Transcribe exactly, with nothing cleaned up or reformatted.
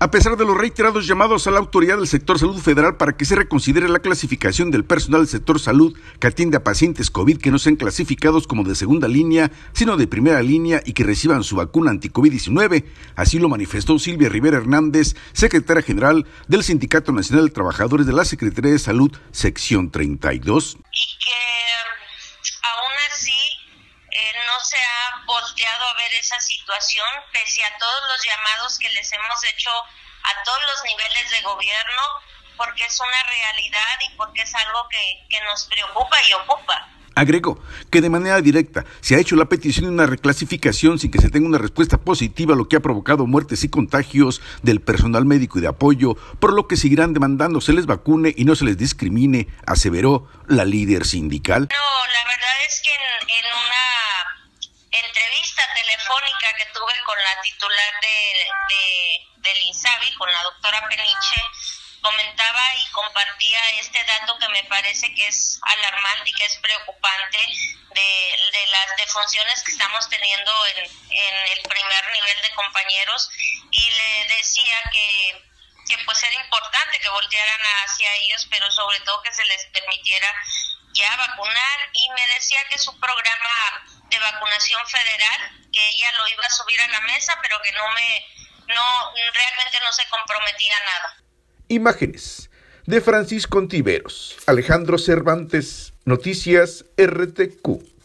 A pesar de los reiterados llamados a la autoridad del sector salud federal para que se reconsidere la clasificación del personal del sector salud que atiende a pacientes COVID que no sean clasificados como de segunda línea, sino de primera línea y que reciban su vacuna anti-COVID diecinueve, así lo manifestó Silvia Rivera Hernández, secretaria general del Sindicato Nacional de Trabajadores de la Secretaría de Salud, sección treinta y dos. Y que aún así eh, no se ha volteado a ver esa situación, pese a todos los llamados que les hemos hecho a todos los niveles de gobierno, porque es una realidad y porque es algo que, que nos preocupa y ocupa. Agregó que de manera directa se ha hecho la petición de una reclasificación sin que se tenga una respuesta positiva, lo que ha provocado muertes y contagios del personal médico y de apoyo, por lo que seguirán demandando se les vacune y no se les discrimine, aseveró la líder sindical. No, la verdad es que en, en una entrevista telefónica que tuve con la titular de, de, del INSABI, con la doctora Peniche, comentaba y compartía este dato que me parece que es alarmante y que es preocupante de, de las defunciones que estamos teniendo en, en el primer nivel de compañeros, y le decía que, que pues era importante que voltearan hacia ellos, pero sobre todo que se les permitiera ya vacunar, y me decía que su programa de vacunación federal, que ella lo iba a subir a la mesa, pero que no me, no, realmente no se comprometía a nada. Imágenes de Francisco Ontiveros, Alejandro Cervantes, Noticias R T Q.